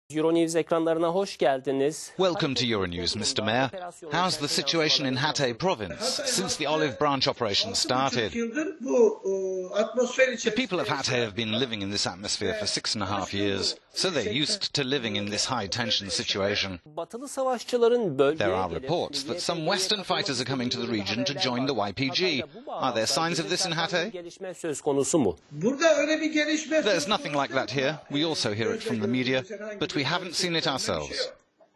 Euronews ekranlarına hoş geldiniz. Welcome to Euronews, Mr. Mayor. How's the situation in Hatay province since the olive branch operation started? The people of Hatay have been living in this atmosphere for 6.5 years, so they're used to living in this high-tension situation. There are reports that some Western fighters are coming to the region to join the YPG. Are there signs of this in Hatay? There's nothing like that here. We also hear it from the media, but we haven't seen it ourselves.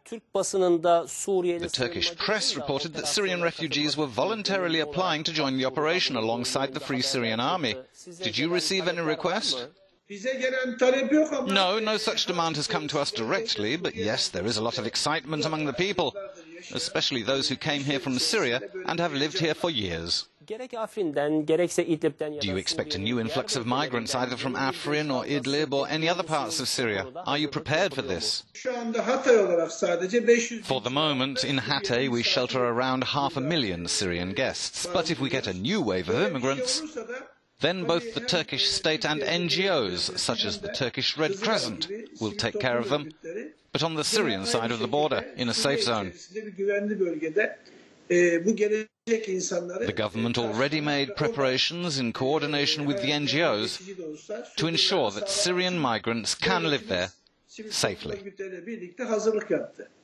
The Turkish press reported that Syrian refugees were voluntarily applying to join the operation alongside the Free Syrian Army. Did you receive any request? No, no such demand has come to us directly, but yes, there is a lot of excitement among the people, especially those who came here from Syria and have lived here for years. Do you expect a new influx of migrants either from Afrin or Idlib or any other parts of Syria? Are you prepared for this? For the moment, in Hatay we shelter around 500,000 Syrian guests, but if we get a new wave of immigrants, then both the Turkish state and NGOs, such as the Turkish Red Crescent, will take care of them, but on the Syrian side of the border, in a safe zone. The government already made preparations in coordination with the NGOs to ensure that Syrian migrants can live there safely.